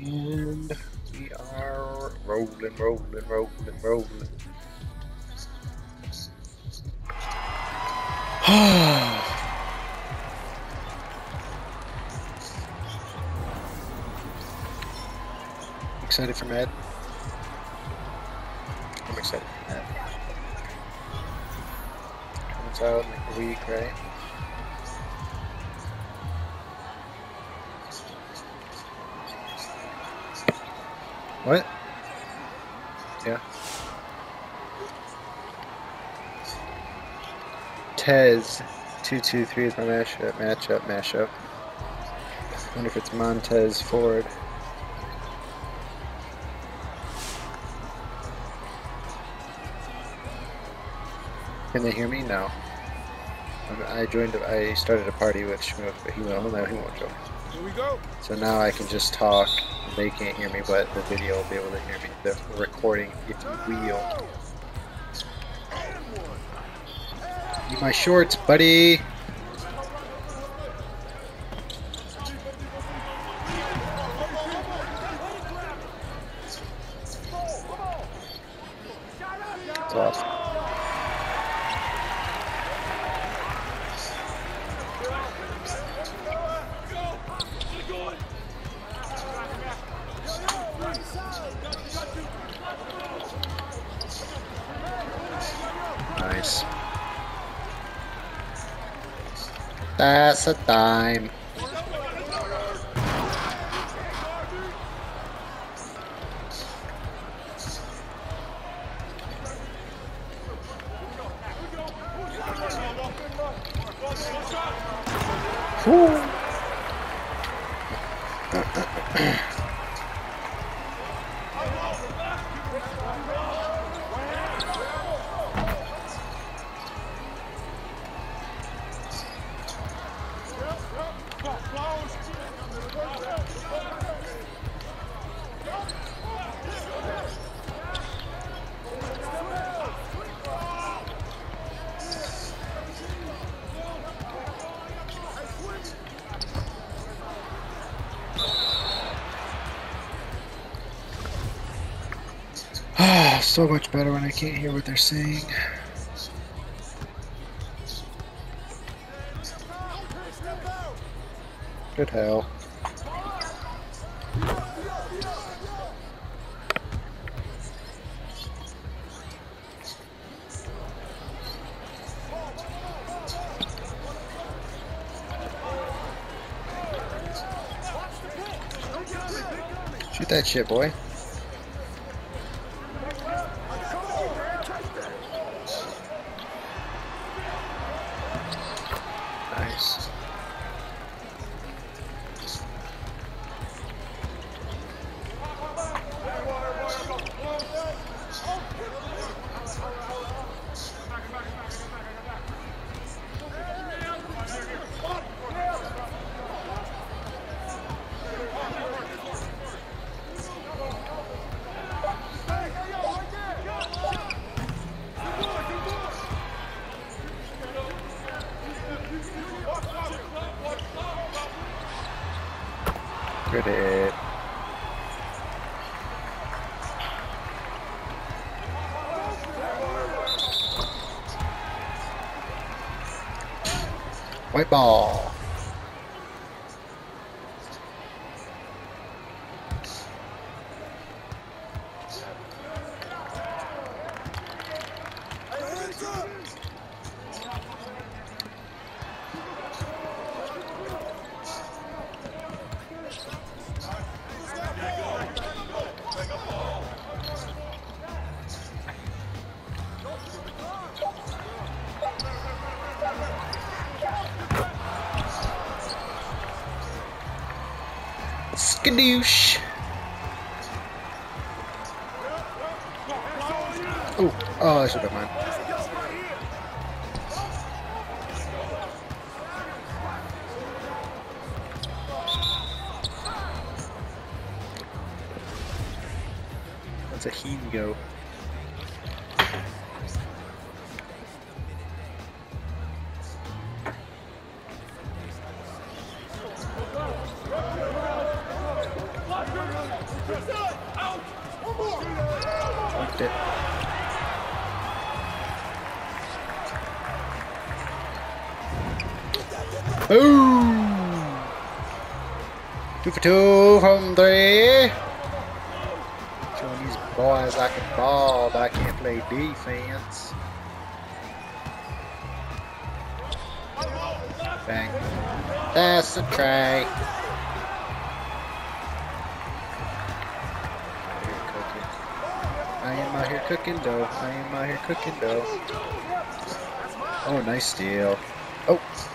And we are rolling, rolling, rolling, rolling. Excited for Mad? I'm excited for Mad. Comes out in like a week, right? What? Yeah. Tez 2-2-3 is my matchup. I wonder if it's Montez Ford. Can they hear me? No. I started a party with Shmook, but he won't join. Here we go. So now I can just talk. They can't hear me, but the video will be able to hear me. The recording, if you will. Need my shorts, buddy. It's off. Nice. That's a dime. Whew. So much better when I can't hear what they're saying. Good hell. Shoot that shit, boy. Nice. Good hit. White ball. Skadoosh. Oh, I should have mine. That's a Hingo. Fucked it. Boom! 2 for 2 from 3. Showing these boys I can ball, but I can't play defense. Bang. That's the try. I am out here cooking dough. I am out here cooking dough. Oh, nice steal. Oh.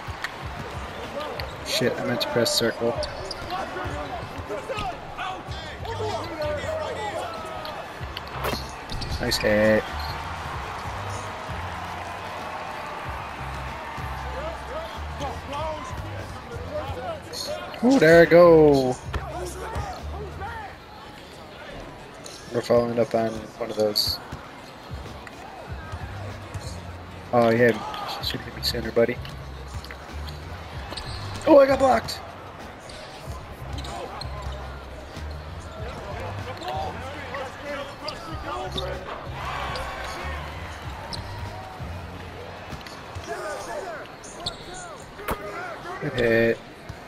Shit, I meant to press circle. Nice hit. Oh, there I go. We're following up on one of those. Oh yeah, should hit me sooner, buddy. Oh, I got blocked. Good hit.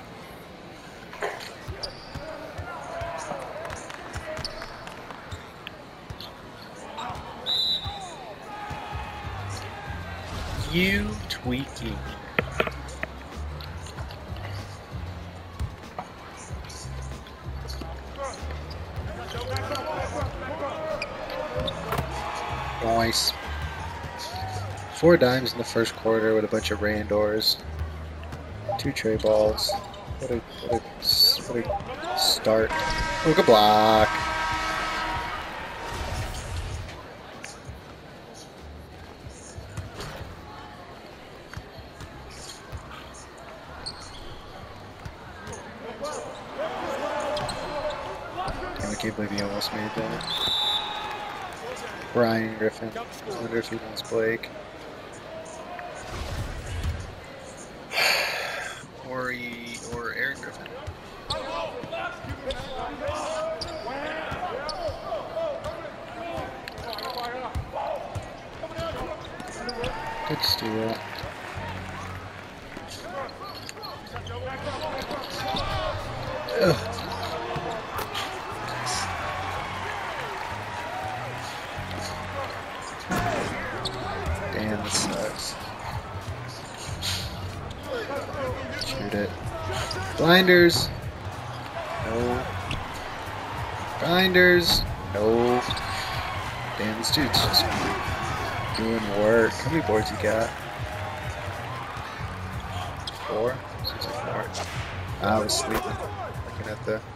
You tweaking. Nice. 4 dimes in the first quarter with a bunch of randors. 2 tray balls. What a start. Oh, good block. Damn, I can't believe he almost made that. Brian Griffin. I wonder if he wants Blake. Or Aaron Griffin. Good steal. Ugh. Damn, this sucks. Shoot it. Blinders. No. Blinders. No. Damn, this dude's just doing work. How many boards you got? 4? Seems like 4. I was sleeping. Looking at the...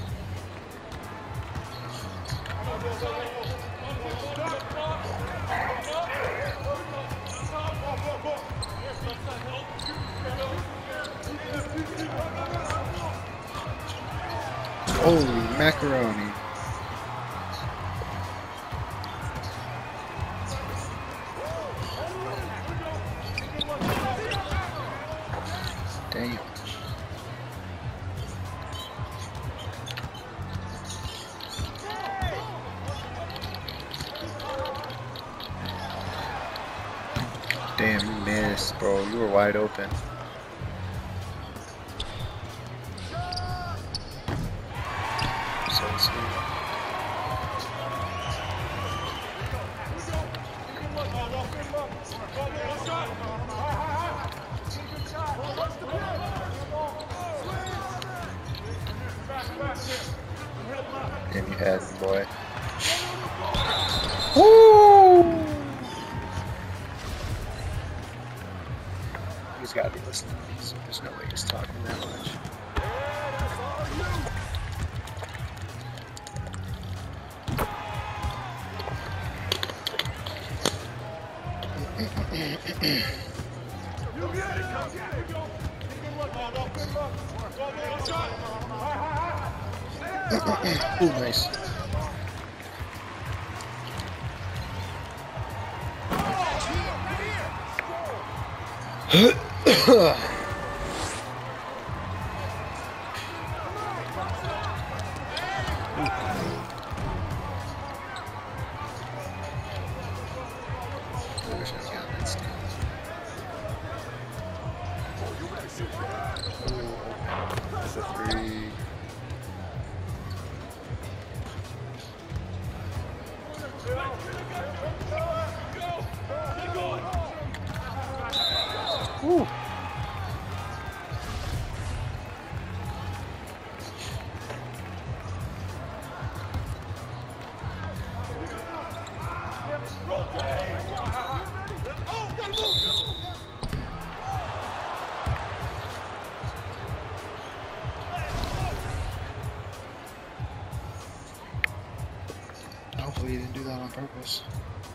Holy macaroni. Damn. Damn, you missed, bro. You were wide open. So sweet. Damn, you had him, boy. Woo! He's gotta be listening to these. There's no way he's talking that much. Ooh, nice. Hopefully he didn't do that on purpose.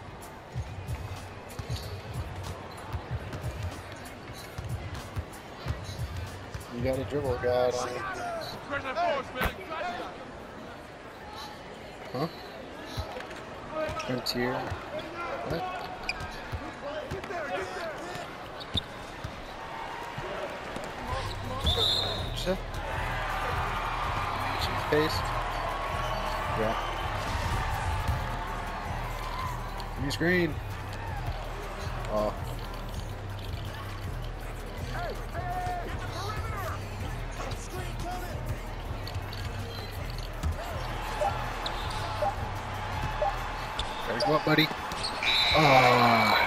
You got a dribble guy on you. Huh? Frontier. What? What's that? Paste? Yeah. New screen. Oh. Gotta go up, buddy. Ah.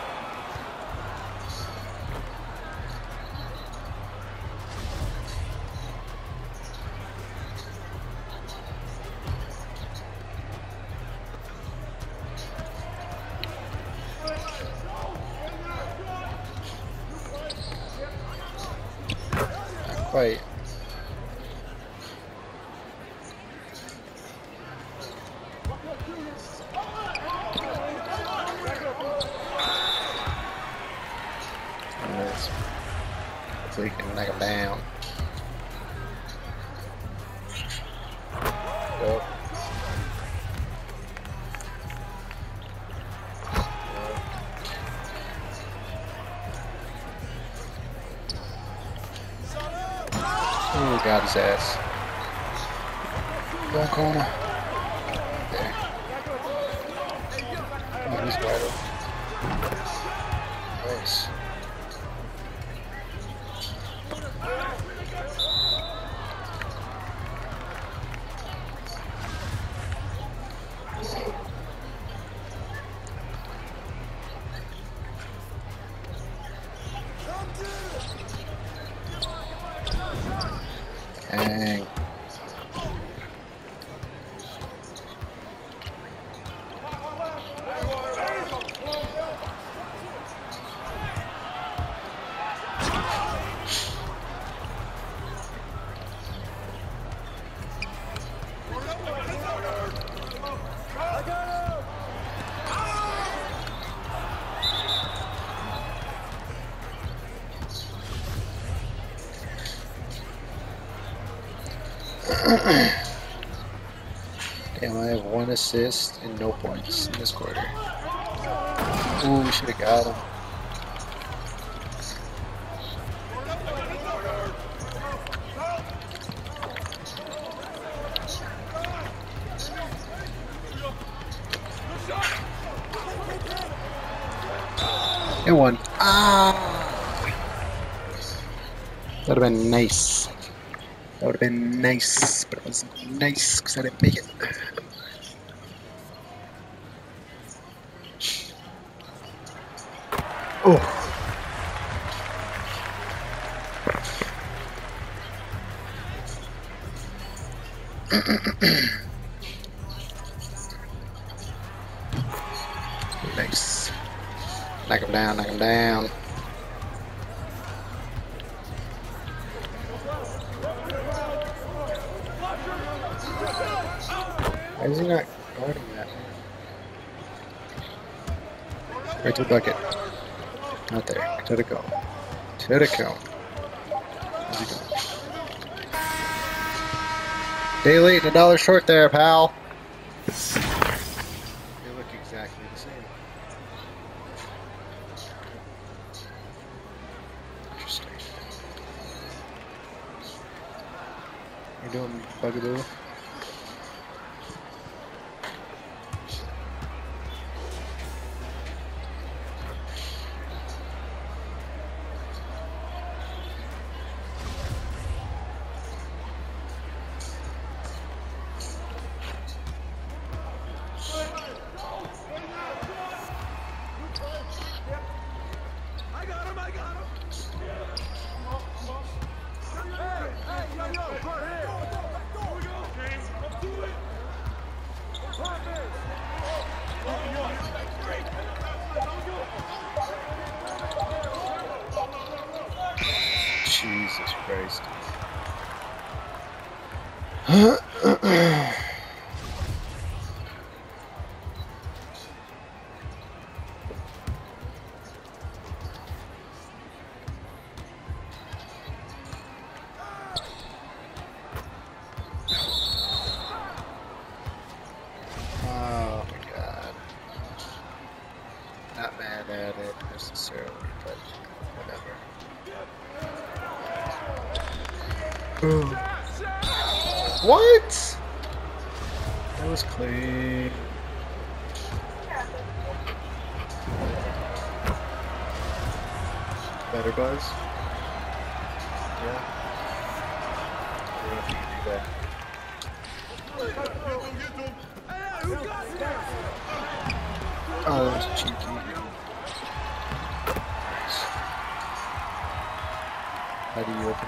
Not quite. Hopefully he can knock him down. Yep. Oh, got his ass. One corner. There. Oh, he's wide open. Nice. Dang. Damn, I have 1 assist and no points in this quarter. Ooh, we should have got him. And 1. Ah! That would have been nice. That would have been nice, but it wasn't nice because I didn't make it. Oh. Nice. Knock him down, knock him down. Why is he not guarding that? Right to the bucket. Not there. To the cone. To the cone. Where's he going? Day late and $1 short there, pal. They look exactly the same. Interesting. You doing, Bugaboo? Jesus Christ. What? That was clean. Better buzz? Yeah. I don't know if you can do that. Oh, that was cheeky. Nice. How do you open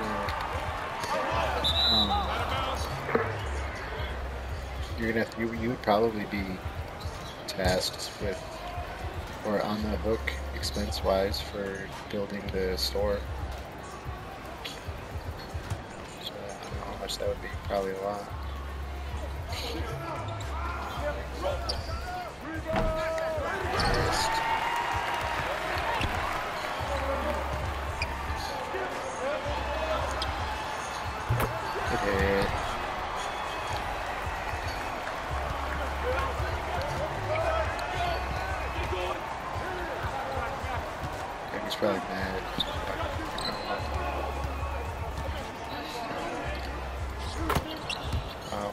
it? You're gonna have to, you would probably be tasked with, or on the hook expense-wise for building the store. So I don't know how much that would be. Probably a lot. Good hit. Okay, he's probably mad. Wow.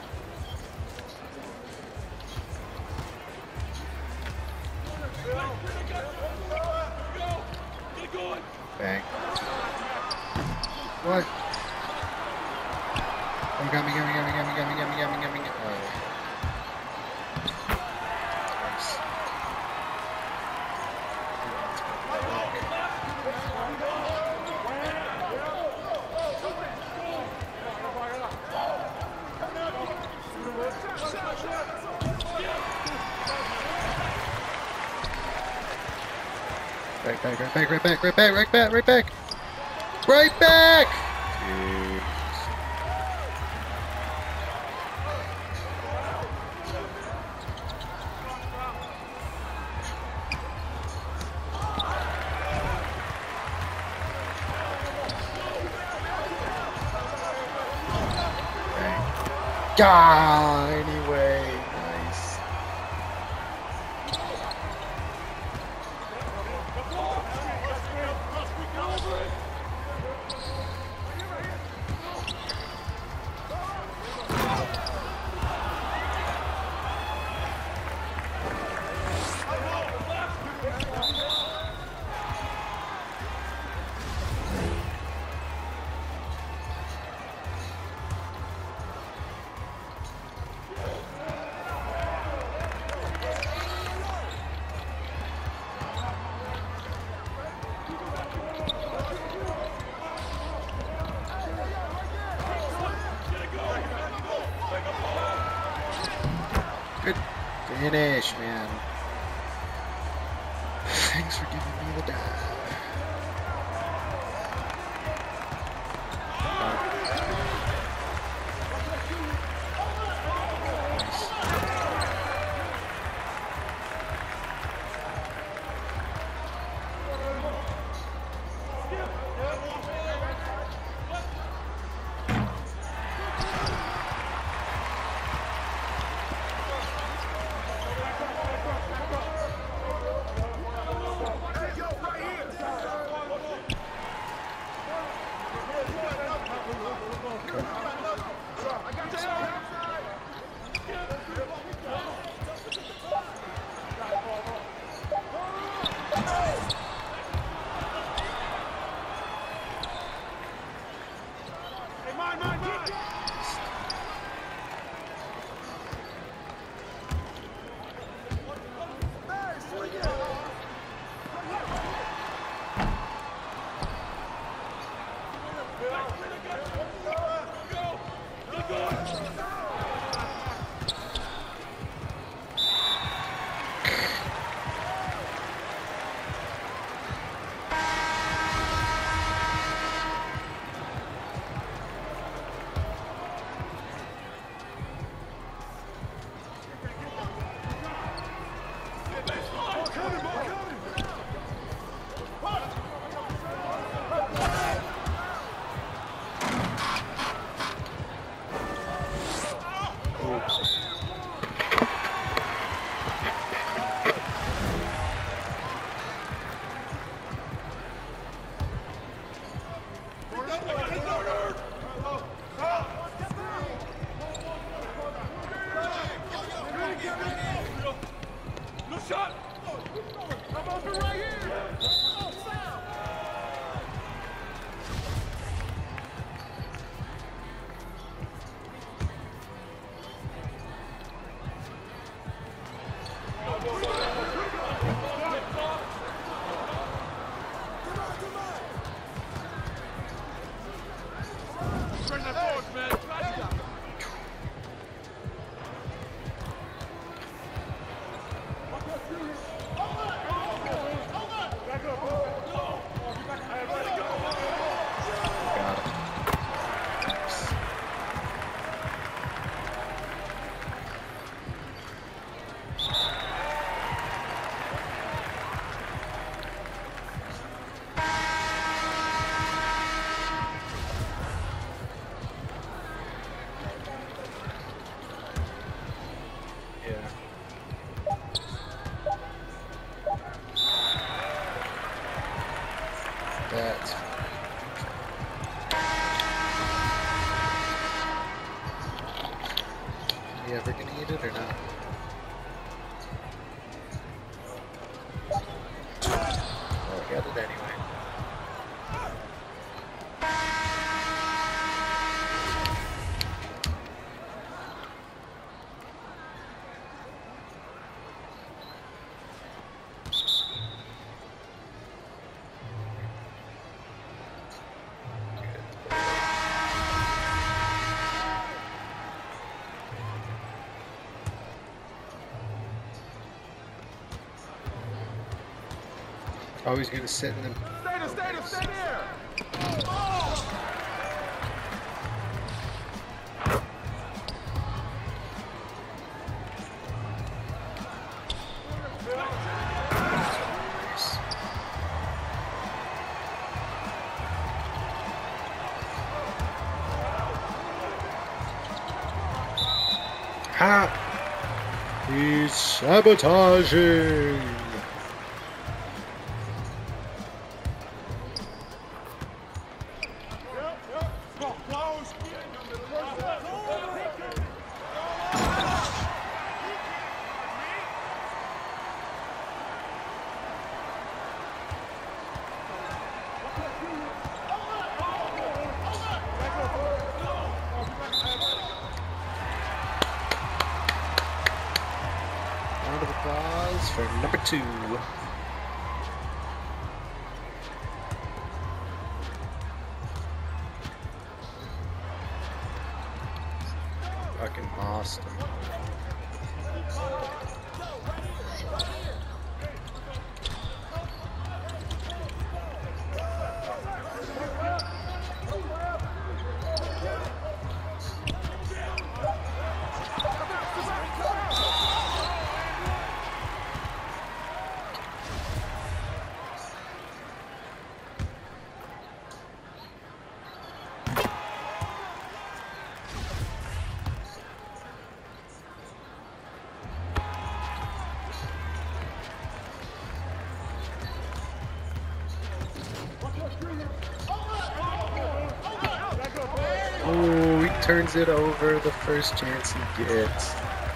Bang. What? Oh, got me. Oh. Nice. Right back! Dude. Ah, anyway, nice. Good finish, man. Thanks for giving me the dive. You ever gonna eat it or not? Oh, I got it anyway. Always gonna sit in the. Stay there! Nice. Ha! He's sabotaging. Round of applause for number 2. Fucking Austin. Oh, he turns it over the first chance he gets.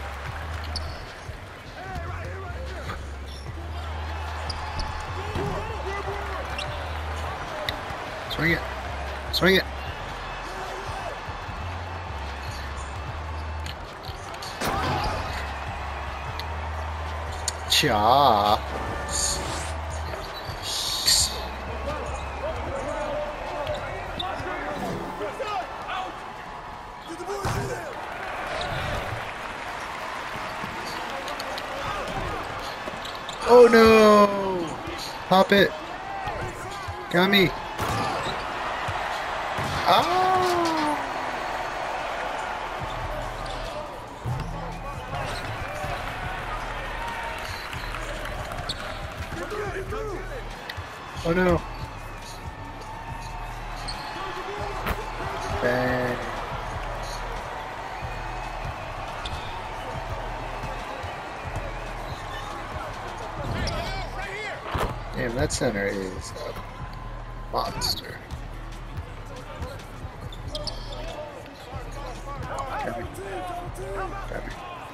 Swing it. Swing it. Cha. Oh no! Pop it. Got me. Oh! Oh no. Bang. Damn, that center is a monster. Got me. Got me.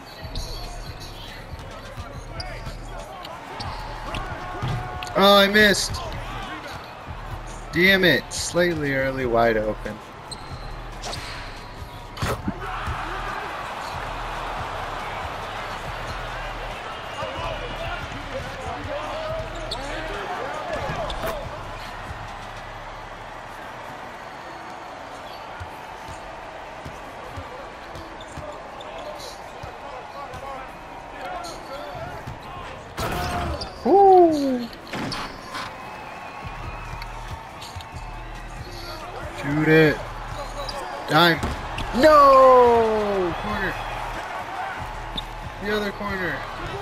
Oh, I missed. Damn it. Slightly early, wide open. Woo! Shoot it. Dime. No! Corner. The other corner.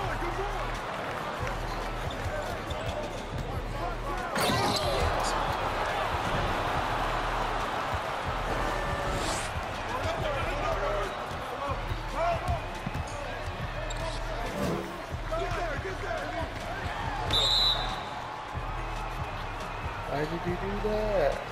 Why did you do that?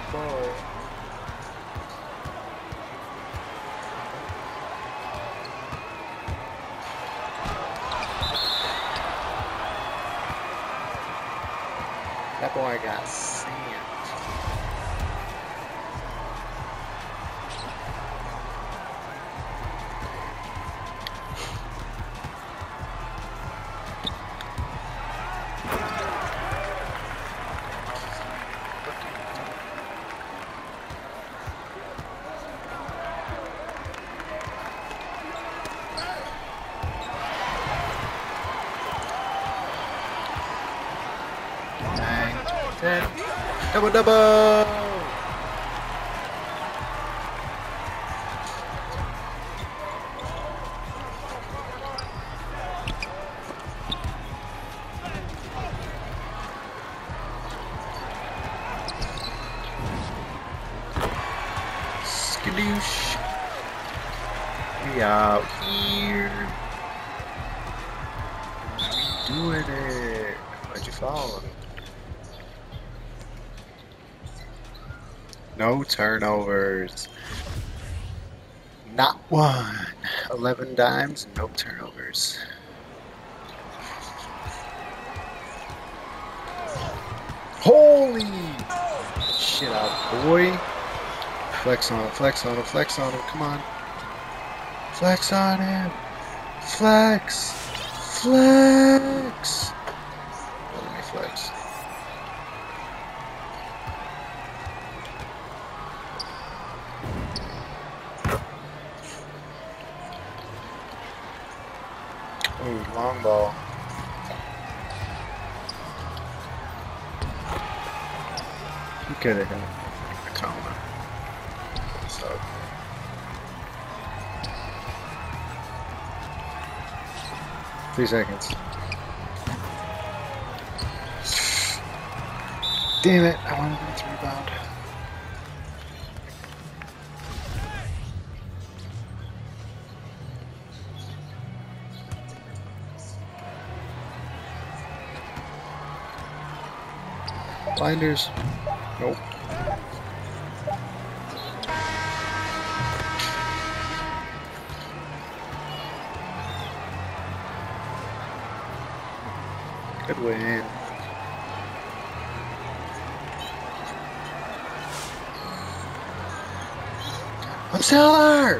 ball. That boy got sand. Double double! Skadoosh! We out here. We doing it. Why'd you follow me? No turnovers. Not one. 11 dimes, no turnovers. Holy shit out, boy. Flex on him, flex on him, flex on him. Come on. Flex on him. Flex. Flex. Let me flex. Ooh, long ball. He could have hit a comma. So. Three seconds. Damn it, I wanted him to rebound. Blinders. Nope. Good win. I'm Seller!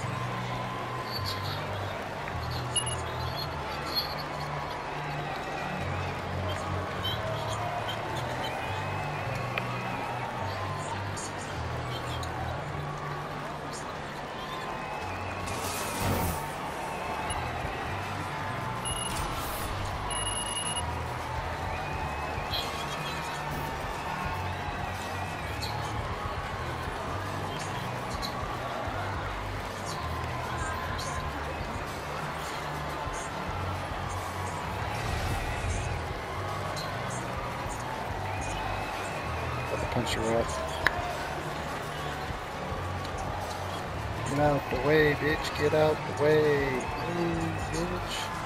Punch your ref. Get out the way, bitch. Get out the way. Move, bitch.